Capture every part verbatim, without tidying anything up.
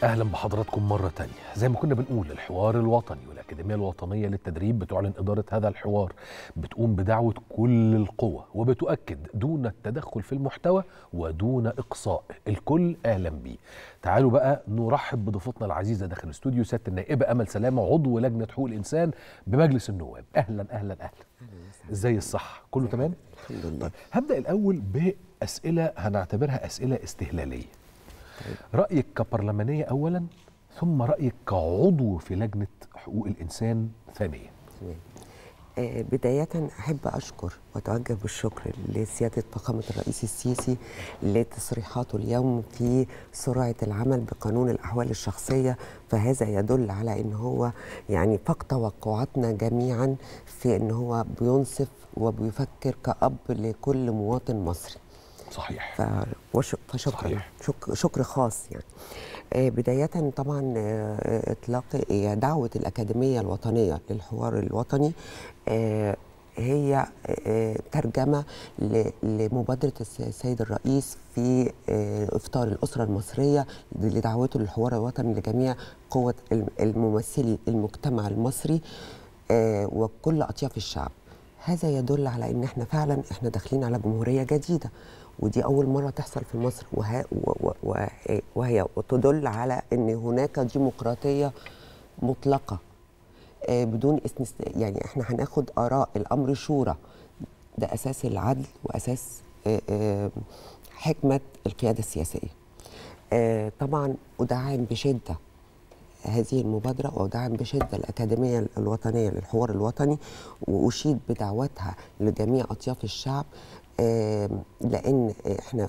أهلا بحضراتكم مرة تانية. زي ما كنا بنقول الحوار الوطني والأكاديمية الوطنية للتدريب بتعلن إدارة هذا الحوار بتقوم بدعوة كل القوى وبتؤكد دون التدخل في المحتوى ودون إقصاء الكل. أهلا بيه. تعالوا بقى نرحب بضيفتنا العزيزة داخل الاستوديو سيادة النائبة أمل سلامة عضو لجنة حقوق الإنسان بمجلس النواب. أهلا أهلا أهلا. إزاي الصحة؟ كله تمام؟ الحمد لله. طيب هبدأ الأول بأسئلة هنعتبرها أسئلة استهلالية. رأيك كبرلمانية أولا، ثم رأيك كعضو في لجنة حقوق الإنسان ثانيا. آه بداية أحب أشكر وأتوجه بالشكر لسيادة فخامة الرئيس السيسي لتصريحاته اليوم في سرعة العمل بقانون الأحوال الشخصية، فهذا يدل على أن هو يعني فاق توقعاتنا جميعا في أن هو بينصف وبيفكر كأب لكل مواطن مصري. صحيح. فشكرا صحيح. شك شكر خاص يعني. آه بداية طبعا آه اطلاق آه دعوة الأكاديمية الوطنية للحوار الوطني آه هي آه ترجمة لمبادرة السيد الرئيس في آه إفطار الأسرة المصرية لدعوته للحوار الوطني لجميع قوة الممثلي المجتمع المصري آه وكل أطياف الشعب. هذا يدل على ان احنا فعلا احنا داخلين على جمهوريه جديده، ودي اول مره تحصل في مصر، وها وهي تدل على ان هناك ديمقراطيه مطلقه آه بدون استثناء. يعني احنا هناخد اراء الامر شورى، ده اساس العدل واساس آه آه حكمه القياده السياسيه. آه طبعا ادعم بشده هذه المبادرة وأدعم بشدة الأكاديمية الوطنية للحوار الوطني، وأشيد بدعوتها لجميع أطياف الشعب، لأن إحنا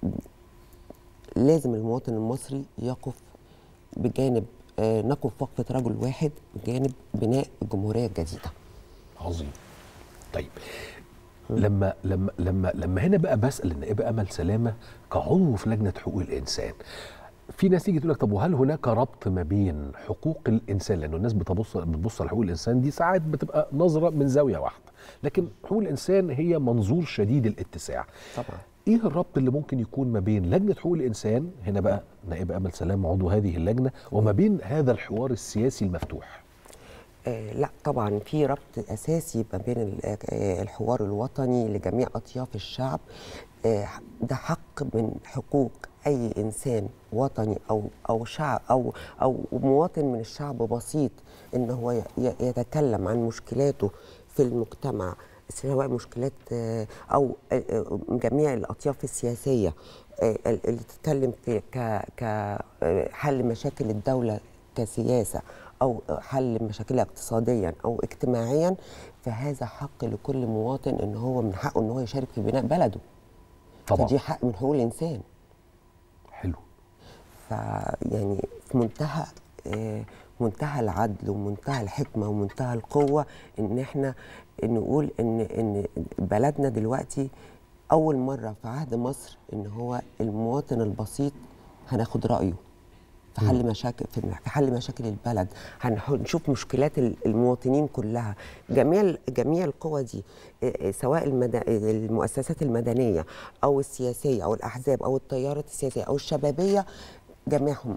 لازم المواطن المصري يقف بجانب نقف وقفة رجل واحد بجانب بناء الجمهورية الجديدة. عظيم. طيب لما لما لما لما هنا بقى بسأل النائبة أمل سلامة كعضو في لجنة حقوق الإنسان، في ناس تيجي تقول لك طب وهل هناك ربط ما بين حقوق الانسان؟ لانه الناس بتبص بتبص على حقوق الانسان دي ساعات بتبقى نظره من زاويه واحده، لكن حقوق الانسان هي منظور شديد الاتساع. طبعا ايه الربط اللي ممكن يكون ما بين لجنه حقوق الانسان هنا بقى نائبه امل سلام عضو هذه اللجنه وما بين هذا الحوار السياسي المفتوح؟ آه لا طبعا في ربط اساسي ما بين الحوار الوطني لجميع اطياف الشعب. آه ده حق من حقوق اي انسان وطني او او شعب او او مواطن من الشعب بسيط ان هو يتكلم عن مشكلاته في المجتمع، سواء مشكلات آه او آه جميع الاطياف السياسيه آه اللي تتكلم في كحل مشاكل الدوله كسياسه أو حل مشاكلها اقتصاديا أو اجتماعيا، فهذا حق لكل مواطن إن هو من حقه إن هو يشارك في بناء بلده. طبعا. فدي حق من حقوق الإنسان. حلو. فيعني في منتهى آه منتهى العدل ومنتهى الحكمة ومنتهى القوة إن إحنا نقول إن إن بلدنا دلوقتي أول مرة في عهد مصر إن هو المواطن البسيط هناخد رأيه في حل مشاكل في حل مشاكل البلد، هنشوف مشكلات المواطنين كلها. جميع جميع القوى دي سواء المؤسسات المدنيه او السياسيه او الاحزاب او التيارات السياسيه او الشبابيه، جميعهم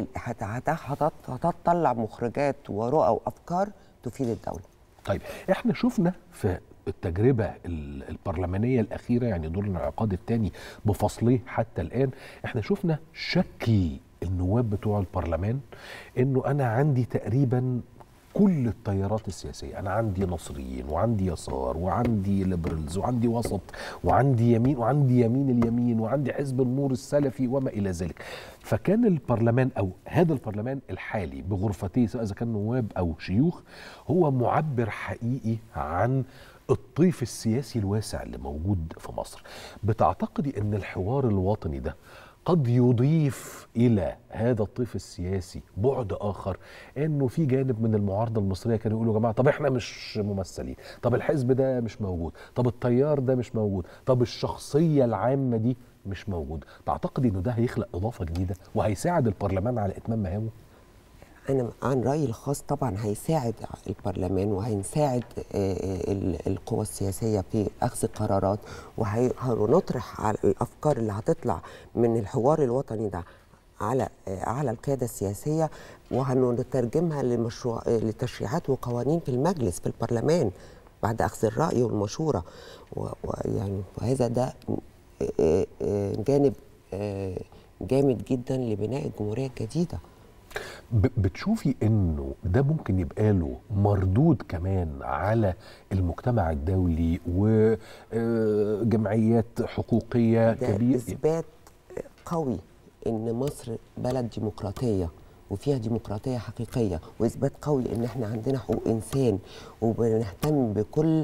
هتطلع مخرجات ورؤى وافكار تفيد الدوله. طيب احنا شفنا في التجربة البرلمانية الأخيرة، يعني دور الانعقاد الثاني بفصليه حتى الآن، احنا شفنا شكل النواب بتوع البرلمان انه انا عندي تقريبا كل التيارات السياسيه، انا عندي نصريين وعندي يسار وعندي ليبرالز وعندي وسط وعندي يمين وعندي يمين اليمين وعندي حزب النور السلفي وما الى ذلك. فكان البرلمان او هذا البرلمان الحالي بغرفتيه سواء اذا كان نواب او شيوخ هو معبر حقيقي عن الطيف السياسي الواسع اللي موجود في مصر. بتعتقدي ان الحوار الوطني ده قد يضيف إلى هذا الطيف السياسي بعد آخر، إنه في جانب من المعارضة المصرية كانوا يقولوا يا جماعة طب إحنا مش ممثلين، طب الحزب ده مش موجود، طب التيار ده مش موجود، طب الشخصية العامة دي مش موجود؟ تعتقد إنه ده هيخلق إضافة جديدة وهيساعد البرلمان على إتمام مهامه؟ أنا عن رأيي الخاص طبعا هيساعد البرلمان وهيساعد القوى السياسية في أخذ قرارات، وهنطرح على الأفكار اللي هتطلع من الحوار الوطني ده على على القياده السياسيه، وهنترجمها لمشروع لتشريعات وقوانين في المجلس في البرلمان بعد اخذ الراي والمشوره. ويعني وهذا ده جانب جامد جدا لبناء الجمهوريه الجديده. بتشوفي انه ده ممكن يبقى له مردود كمان على المجتمع الدولي وجمعيات حقوقيه كبيره؟ اثبات قوي ان مصر بلد ديمقراطيه وفيها ديمقراطيه حقيقيه، واثبات قوي ان احنا عندنا حقوق انسان وبنهتم بكل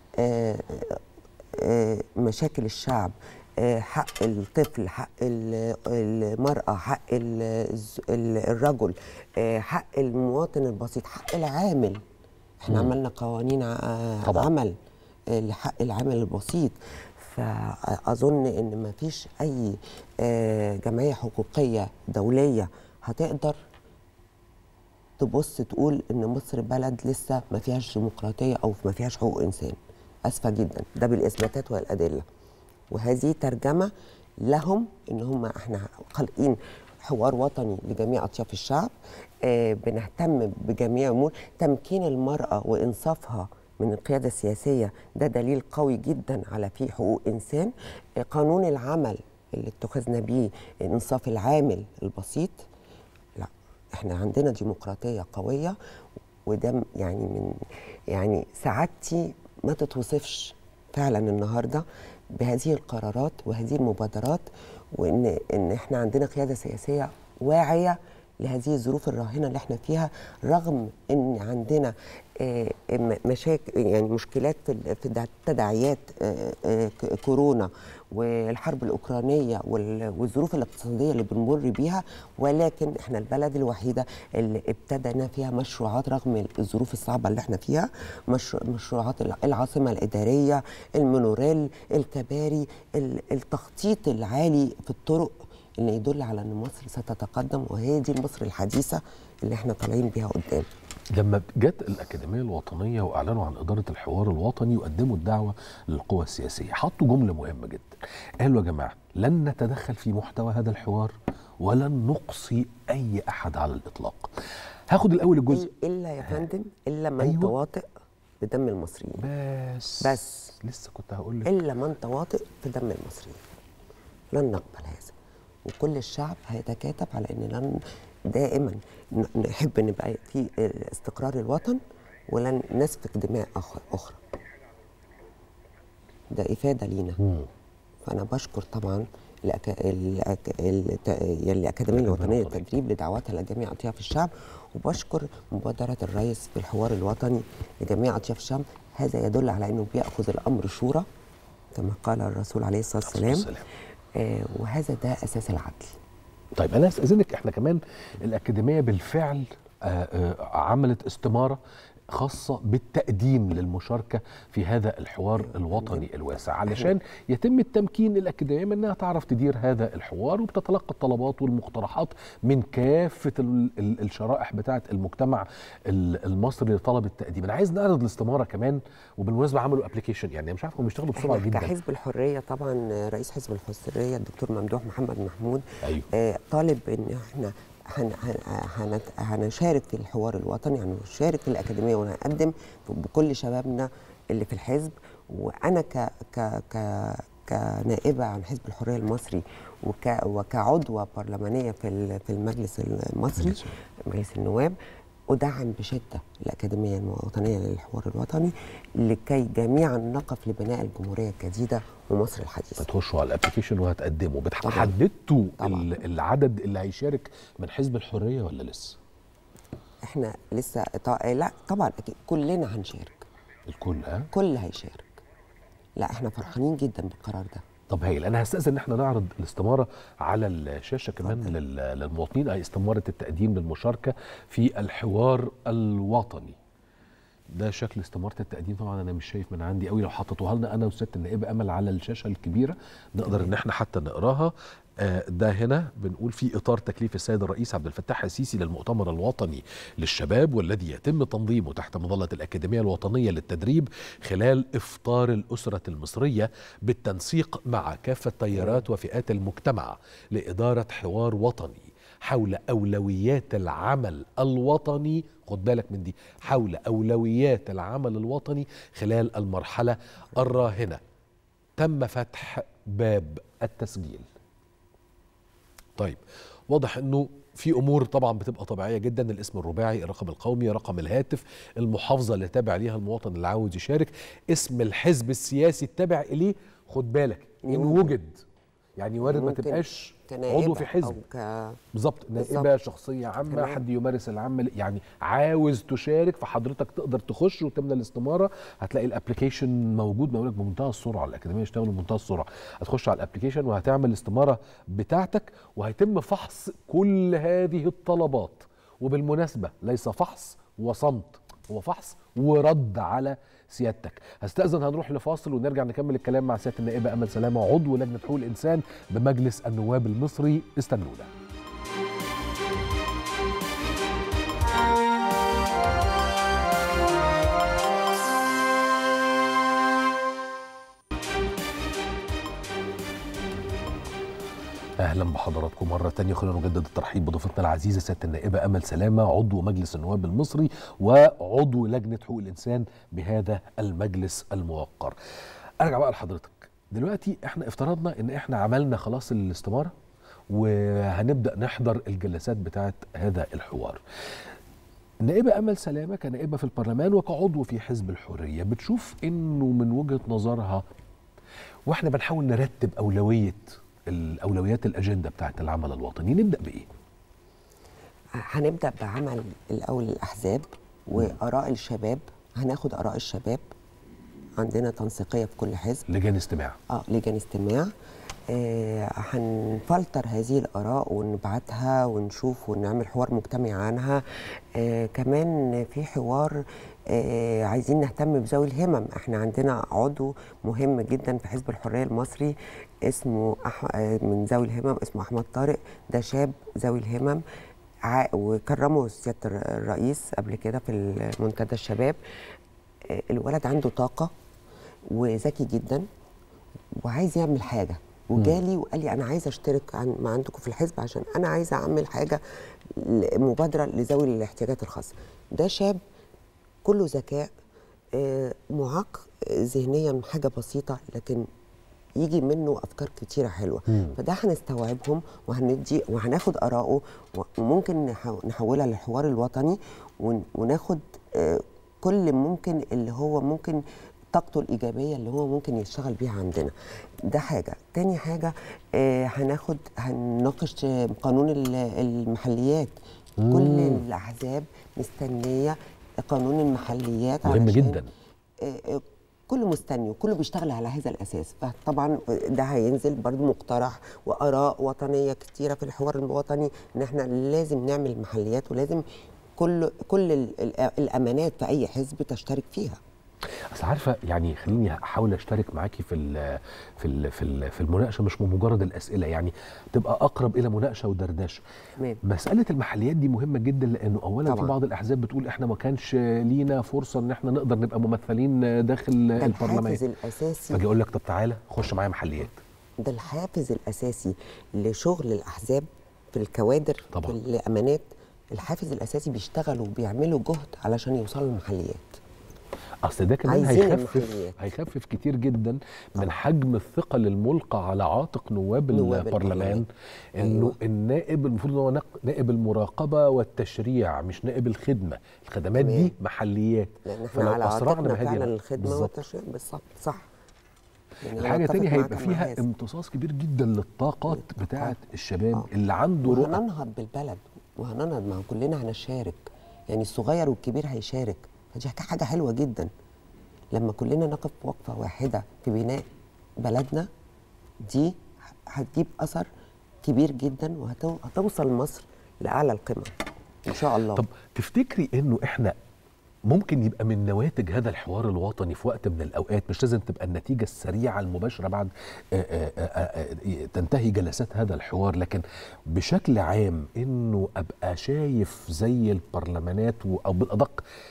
مشاكل الشعب، حق الطفل، حق المرأة، حق الرجل، حق المواطن البسيط، حق العامل. احنا مم. عملنا قوانين طبعا. عمل لحق العامل البسيط. فأظن إن ما فيش أي جمعية حقوقية دولية هتقدر تبص تقول إن مصر بلد لسه ما فيهاش ديمقراطية أو ما فيهاش حقوق إنسان. أسفة جدا، ده بالإثباتات والأدلة. وهذه ترجمة لهم ان هم احنا خالقين حوار وطني لجميع اطياف الشعب، آه بنهتم بجميع امور تمكين المراه وانصافها من القياده السياسيه، ده دليل قوي جدا على في حقوق انسان. آه قانون العمل اللي اتخذنا بيه انصاف العامل البسيط. لا، احنا عندنا ديمقراطيه قويه، وده يعني من يعني سعادتي ما تتوصفش فعلا النهارده بهذه القرارات وهذه المبادرات، وان ان احنا عندنا قياده سياسيه واعيه لهذه الظروف الراهنه اللي احنا فيها، رغم ان عندنا مشاكل يعني مشكلات في تداعيات كورونا والحرب الاوكرانيه والظروف الاقتصاديه اللي بنمر بيها، ولكن احنا البلد الوحيده اللي ابتدينا فيها مشروعات رغم الظروف الصعبه اللي احنا فيها، مشروعات العاصمه الاداريه، المونوريل، الكباري، التخطيط العالي في الطرق اللي يدل على ان مصر ستتقدم، وهي دي مصر الحديثه اللي احنا طالعين بيها قدام. لما جت الأكاديمية الوطنية وأعلنوا عن إدارة الحوار الوطني وقدموا الدعوة للقوى السياسية، حطوا جملة مهمة جدا، قالوا يا جماعة لن نتدخل في محتوى هذا الحوار ولن نقصي أي أحد على الإطلاق. هاخد الأول الجزء إلا يا فندم إلا من أيوة. تواطئ بدم المصريين. بس بس لسه كنت هقول لك إلا من تواطئ بدم المصريين. لن نقبل هذا، وكل الشعب هيتكاتف على ان لن دائما نحب نبقى في استقرار الوطن ولن نسفك دماء اخرى. ده افاده لينا. مم. فانا بشكر طبعا الأك... الأك... الت... يعني الاكاديميه الوطنيه للتدريب لدعواتها لجميع اطياف الشعب، وبشكر مبادره الرئيس في الحوار الوطني لجميع اطياف الشعب. هذا يدل على انه بياخذ الامر شورى كما قال الرسول عليه الصلاه والسلام. آه وهذا ده اساس العدل. طيب انا استاذنك، احنا كمان الاكاديميه بالفعل آه آه عملت استماره خاصه بالتقديم للمشاركه في هذا الحوار الوطني الواسع، علشان يتم التمكين الاكاديميه من انها تعرف تدير هذا الحوار، وبتتلقى الطلبات والمقترحات من كافه الشرائح بتاعه المجتمع المصري لطلب التقديم. انا عايز نعرض الاستماره كمان، وبالمناسبه عملوا ابلكيشن، يعني مش عارف هم بيشتغلوا بسرعه جدا. كحزب الحريه طبعا رئيس حزب الحريه الدكتور ممدوح محمد محمود أيوه. آه طالب ان احنا هن هن هنشارك في الحوار الوطني، هنشارك في الأكاديمية ونقدم بكل شبابنا اللي في الحزب. وأنا ك ك ك كنائبة عن حزب الحرية المصري وك وكعضوة برلمانية في في المجلس المصري مجلس النواب، أدعم بشدة الأكاديمية الوطنية للحوار الوطني لكي جميعا نقف لبناء الجمهورية الجديدة ومصر الحديثة. بتخشوا على الابلكيشن وهتقدموا، حددتوا العدد اللي هيشارك من حزب الحرية ولا لسه؟ احنا لسه طا... لا طبعا أكيد كلنا هنشارك. الكل ها؟ كل هيشارك. لا احنا فرحانين جدا بالقرار ده. طب هايل، انا هستأذن ان احنا نعرض الاستماره على الشاشه كمان للمواطنين، اي استماره التقديم للمشاركه في الحوار الوطني. ده شكل استماره التقديم، طبعا انا مش شايف من عندي قوي، لو حطيتوها لنا انا وست النائبه امل على الشاشه الكبيره نقدر ان احنا حتى نقراها. ده هنا بنقول في إطار تكليف السيد الرئيس عبد الفتاح السيسي للمؤتمر الوطني للشباب، والذي يتم تنظيمه تحت مظلة الأكاديمية الوطنية للتدريب خلال إفطار الأسرة المصرية بالتنسيق مع كافة تيارات وفئات المجتمع لإدارة حوار وطني حول أولويات العمل الوطني، خد بالك من دي، حول أولويات العمل الوطني خلال المرحلة الراهنة. تم فتح باب التسجيل. طيب واضح انه في امور طبعا بتبقى طبيعيه جدا، الاسم الرباعي، الرقم القومي، رقم الهاتف، المحافظه اللي تابع ليها المواطن اللي عاوز يشارك، اسم الحزب السياسي التابع اليه، خد بالك ان وجد، يعني وارد ما تبقاش عضو في حزب بالظبط، نائبه، شخصيه عامه، تمام. حد يمارس العمل، يعني عاوز تشارك، فحضرتك تقدر تخش وتملى الاستماره، هتلاقي الابلكيشن موجود بقول لك بمنتهى السرعه، الاكاديميه يشتغلوا بمنتهى السرعه، هتخش على الابلكيشن وهتعمل الاستماره بتاعتك وهيتم فحص كل هذه الطلبات. وبالمناسبه ليس فحص وصمت، هو فحص ورد على سيادتك. هستأذن هنروح لفاصل ونرجع نكمل الكلام مع سيادة النائبة أمل سلامة عضو لجنة حقوق الإنسان بمجلس النواب المصري. استنونا. اهلا بحضراتكم مره ثانيه. خلينا نجدد الترحيب بضيفتنا العزيزه سياده النائبه امل سلامه عضو مجلس النواب المصري وعضو لجنه حقوق الانسان بهذا المجلس الموقر. ارجع بقى لحضرتك دلوقتي، احنا افترضنا ان احنا عملنا خلاص الاستماره وهنبدا نحضر الجلسات بتاعه هذا الحوار. النائبه امل سلامه كنائبه في البرلمان وكعضو في حزب الحريه، بتشوف انه من وجهه نظرها واحنا بنحاول نرتب اولويه الأولويات الأجندة بتاعت العمل الوطني، نبدأ بإيه؟ هنبدأ بعمل الأول الأحزاب وآراء الشباب، هناخد آراء الشباب، عندنا تنسيقية في كل حزب، لجان استماع اه لجان استماع، آه هنفلتر هذه الآراء ونبعتها ونشوف ونعمل حوار مجتمع عنها. آه كمان في حوار آه عايزين نهتم بذوي الهمم، احنا عندنا عضو مهم جدا في حزب الحرية المصري اسمه أح... من ذوي الهمم، اسمه أحمد طارق، ده شاب ذوي الهمم ع... وكرمه سيادة الرئيس قبل كده في منتدى الشباب. آه الولد عنده طاقة وذكي جدا وعايز يعمل حاجة، وجالي وقال لي أنا عايز أشترك عن... مع عندكم في الحزب عشان أنا عايز أعمل حاجة مبادرة لذوي الاحتياجات الخاصة. ده شاب كله ذكاء، آه معاق ذهنيا حاجة بسيطة لكن يجي منه افكار كتيره حلوه. مم. فده هنستوعبهم وهندي وهناخد اراءه وممكن نحولها للحوار الوطني وناخد كل ممكن اللي هو ممكن طاقته الايجابيه اللي هو ممكن يشتغل بيها عندنا. ده حاجه. تاني حاجه هناخد هنناقش قانون المحليات. مم. كل الاحزاب مستنيه قانون المحليات مهم جدا. كله مستني وكله بيشتغل على هذا الاساس، فطبعا ده هينزل برضو مقترح واراء وطنيه كتيره في الحوار الوطني ان احنا لازم نعمل محليات ولازم كل كل الامانات في اي حزب تشترك فيها. اصل عارفه يعني خليني احاول اشترك معاكي في ال في ال في ال في المناقشه، مش مجرد الاسئله، يعني تبقى اقرب الى مناقشه ودردشه. مساله المحليات دي مهمه جدا، لانه اولا طبعا في بعض الاحزاب بتقول احنا ما كانش لينا فرصه ان احنا نقدر نبقى ممثلين داخل البرلمان. الحافز الاساسي. فاجي اقول لك طب تعالى خش معايا محليات. ده الحافز الاساسي لشغل الاحزاب في الكوادر طبعا. في الامانات الحافز الاساسي بيشتغلوا وبيعملوا جهد علشان يوصلوا للمحليات. اصل ده كمان هيخفف هيخفف كتير جدا من حجم الثقل الملقى على عاتق نواب, نواب البرلمان، انه أيوة. النائب المفروض ان هو نائب المراقبه والتشريع مش نائب الخدمه، الخدمات دي محليات، لان احنا على عاتقنا فعلا الخدمه والتشريع بالظبط صح. يعني الحاجه الثانيه هيبقى فيها امتصاص كبير جدا للطاقات بتاعه الشباب آه. اللي عنده رؤى، وهننهض بالبلد وهننهض مع كلنا، هنشارك يعني الصغير والكبير هيشارك، فدي حاجة حلوة جدا لما كلنا نقف وقفة واحدة في بناء بلدنا. دي هتجيب أثر كبير جدا وهتوصل مصر لأعلى القمم إن شاء الله. طب تفتكري إنه إحنا ممكن يبقى من نواتج هذا الحوار الوطني في وقت من الأوقات، مش لازم تبقى النتيجة السريعة المباشرة بعد آآ آآ تنتهي جلسات هذا الحوار، لكن بشكل عام إنه أبقى شايف زي البرلمانات أو بالأدق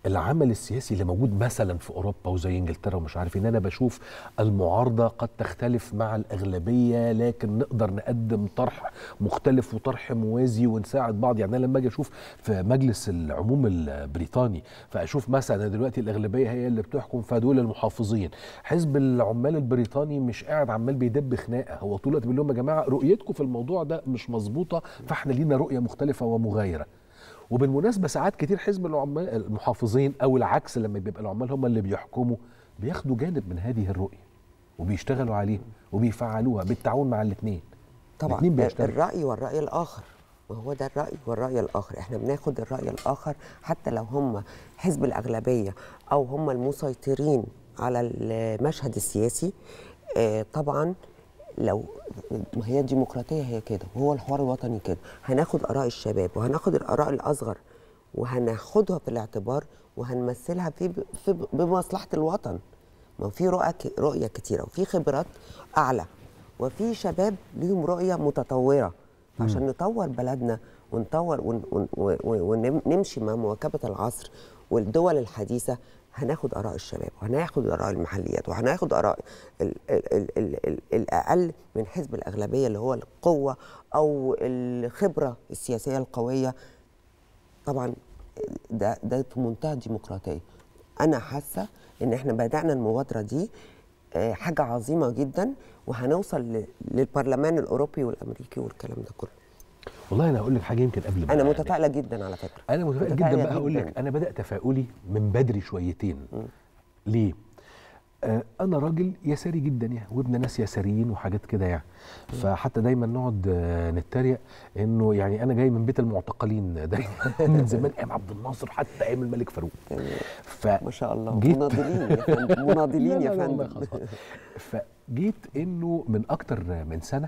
العمل السياسي اللي موجود مثلا في اوروبا وزي انجلترا ومش عارف ان انا بشوف المعارضه قد تختلف مع الاغلبيه، لكن نقدر نقدم طرح مختلف وطرح موازي ونساعد بعض. يعني انا لما اجي اشوف في مجلس العموم البريطاني فاشوف مثلا دلوقتي الاغلبيه هي اللي بتحكم، فدول المحافظين. حزب العمال البريطاني مش قاعد عمال بيدب خناقه، هو طول الوقت بيقول لهم يا جماعه رؤيتكم في الموضوع ده مش مظبوطه، فاحنا لينا رؤيه مختلفه ومغايره. وبالمناسبه ساعات كتير حزب العمال المحافظين او العكس لما بيبقى العمال هم اللي بيحكموا بياخدوا جانب من هذه الرؤيه وبيشتغلوا عليه وبيفعلوها بالتعاون مع الاثنين. طبعا الراي والراي الاخر، ما هو ده الراي والراي الاخر، احنا بناخد الراي الاخر حتى لو هم حزب الاغلبيه او هم المسيطرين على المشهد السياسي. آه طبعا لو ما هي الديمقراطيه هي كده وهو الحوار الوطني كده، هناخد اراء الشباب وهناخد الاراء الاصغر وهناخدها في الاعتبار وهنمثلها في, في بمصلحه الوطن. ما في رؤى رؤيه كتيره وفي خبرات اعلى وفي شباب ليهم رؤيه متطوره، عشان نطور بلدنا ونطور ونمشي مع مواكبه العصر والدول الحديثه. هناخد اراء الشباب وهناخد اراء المحليات وهناخد اراء ال ال ال ال ال الاقل من حزب الاغلبيه اللي هو القوه او الخبره السياسيه القويه. طبعا ده ده في منتهى الديمقراطيه. انا حاسه ان احنا بدانا المبادره دي حاجه عظيمه جدا، وهنوصل للبرلمان الاوروبي والامريكي والكلام ده كله. والله انا هقول لك حاجه يمكن قبل ما انا متفائله جدا على فكره. انا متفائله جدا بقى. هقول لك انا بدات تفاؤلي من بدري شويتين. م. ليه؟ آه انا راجل يساري جدا يعني، وابن ناس يساريين وحاجات كده يعني. م. فحتى دايما نقعد آه نتريق انه يعني انا جاي من بيت المعتقلين دايما من زمان، ايام عبد الناصر حتى ايام الملك فاروق. ف ما شاء الله مناضلين يا فندم، مناضلين يا فندم. فجيت انه من اكتر من سنه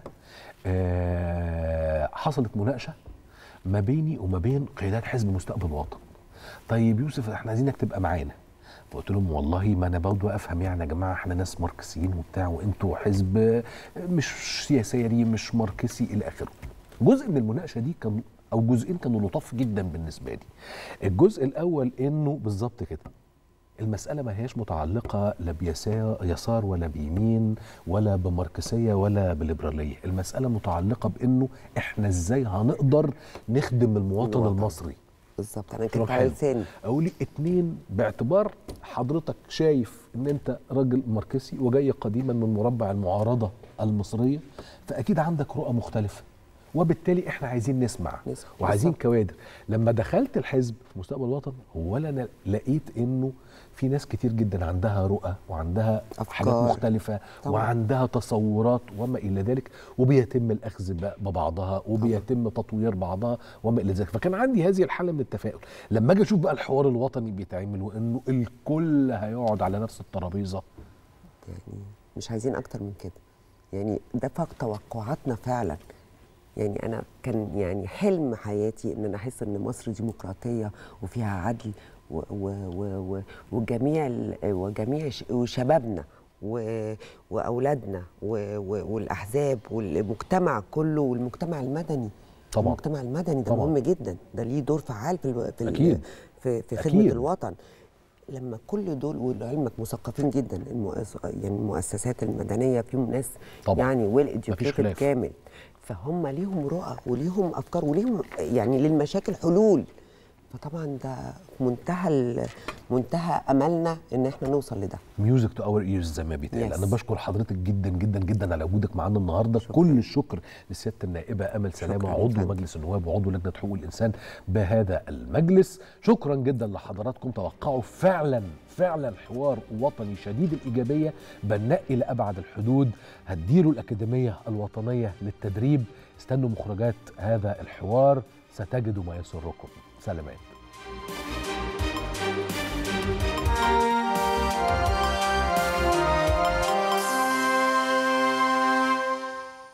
آه حصلت مناقشه ما بيني وما بين قيادات حزب مستقبل وطن. طيب يوسف احنا عايزينك تبقى معانا. فقلت لهم والله ما انا برضه افهم يعني يا جماعه احنا ناس ماركسيين وبتاع وانتوا حزب مش سياسي مش ماركسي الى اخره. جزء من المناقشه دي كان او جزئين كانوا لطاف جدا بالنسبه لي. الجزء الاول انه بالظبط كده المسألة ما هياش متعلقة لا بيسار ولا بيمين ولا بماركسية ولا بليبرالية. المسألة متعلقة بأنه إحنا إزاي هنقدر نخدم المواطن الوطن. المصري. بالظبط. أنا كنت عايزين أقول اتنين باعتبار حضرتك شايف إن أنت راجل ماركسي وجاي قديما من مربع المعارضة المصرية، فأكيد عندك رؤى مختلفة، وبالتالي احنا عايزين نسمع وعايزين كوادر. لما دخلت الحزب في مستقبل الوطن هو انا لقيت انه في ناس كتير جدا عندها رؤى وعندها أفكار. حاجات مختلفة طبعا. وعندها تصورات وما الى ذلك، وبيتم الاخذ ببعضها وبيتم تطوير بعضها وما الى ذلك. فكان عندي هذه الحاله من التفاؤل لما اجي اشوف بقى الحوار الوطني بيتعمل وانه الكل هيقعد على نفس الترابيزه. يعني مش عايزين اكتر من كده، يعني ده فاق توقعاتنا فعلا. يعني أنا كان يعني حلم حياتي إن أنا أحس إن مصر ديمقراطية وفيها عدل و و و وجميع وجميع وشبابنا وأولادنا والأحزاب والمجتمع كله والمجتمع المدني. طبعا المجتمع المدني ده طبعا. مهم جدا، ده ليه دور فعال في في في, في خدمة أكيد. الوطن. لما كل دول ولعلمك مثقفين جدا، يعني المؤسسات المدنية فيهم ناس طبعا. يعني ويل اديوكيتد كامل، فهم ليهم رؤى وليهم افكار وليهم يعني للمشاكل حلول. فطبعا ده منتهى منتهى املنا ان احنا نوصل لده. ميوزك تو اور ايرز زي ما بيتقال. انا بشكر حضرتك جدا جدا جدا على وجودك معانا النهارده. شكرا. كل الشكر لسياده النائبه امل سلامه عضو مجلس النواب وعضو لجنه حقوق الانسان بهذا المجلس. شكرا جدا لحضراتكم. توقعوا فعلا فعلا حوار وطني شديد الايجابيه بناء الى ابعد الحدود. هتديروا الاكاديميه الوطنيه للتدريب. استنوا مخرجات هذا الحوار ستجدوا ما يسركم. سلامات.